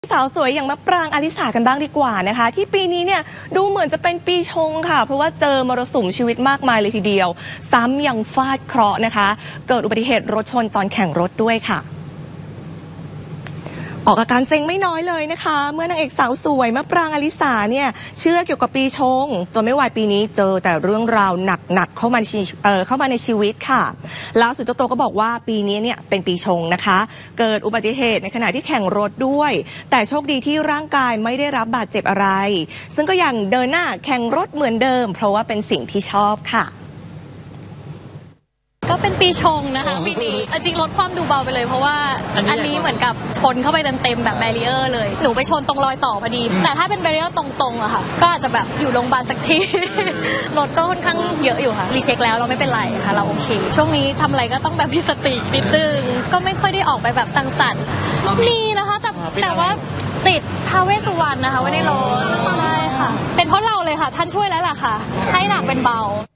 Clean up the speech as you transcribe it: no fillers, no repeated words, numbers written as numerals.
สาวสวยอย่างมะปรางอลิสากันบ้างดีกว่านะคะที่ปีนี้เนี่ยดูเหมือนจะเป็นปีชงค่ะเพราะว่าเจอมรสุมชีวิตมากมายเลยทีเดียวซ้ำยังฟาดเคราะห์นะคะเกิดอุบัติเหตุรถชนตอนแข่งรถด้วยค่ะออกอาการเซ็งไม่น้อยเลยนะคะเมื่อนางเอกสาวสวยมะปรางอลิสาเนี่ยเชื่อเกี่ยวกับปีชงจนไม่ไหวปีนี้เจอแต่เรื่องราวหนักๆเข้ามาในชีวิตค่ะล่าสุดเจ้าตัวก็บอกว่าปีนี้เนี่ยเป็นปีชงนะคะเกิดอุบัติเหตุในขณะที่แข่งรถด้วยแต่โชคดีที่ร่างกายไม่ได้รับบาดเจ็บอะไรซึ่งก็ยังเดินหน้าแข่งรถเหมือนเดิมเพราะว่าเป็นสิ่งที่ชอบค่ะก็เป็นปีชงนะคะปีนี้จริงลดความดูเบาไปเลยเพราะว่าอันนี้เหมือนกับชนเข้าไปเต็มๆแบบแบรีเออร์เลยหนูไปชนตรงรอยต่อพอดีแต่ถ้าเป็นแบรีเออร์ตรงๆอะค่ะก็อาจจะแบบอยู่โรงพยาบาลสักทีรถก็ค่อนข้างเยอะอยู่ค่ะรีเช็คแล้วเราไม่เป็นไรค่ะเราโอเคช่วงนี้ทำอะไรก็ต้องแบบมีสตินิดนึงก็ไม่ค่อยได้ออกไปแบบสังสรรค์มีนะคะแต่ว่าติดท้าวเวสสุวรรณนะคะไว้ในรถใช่ค่ะเป็นเพราะเราเลยค่ะท่านช่วยแล้วล่ะค่ะให้หนักเป็นเบา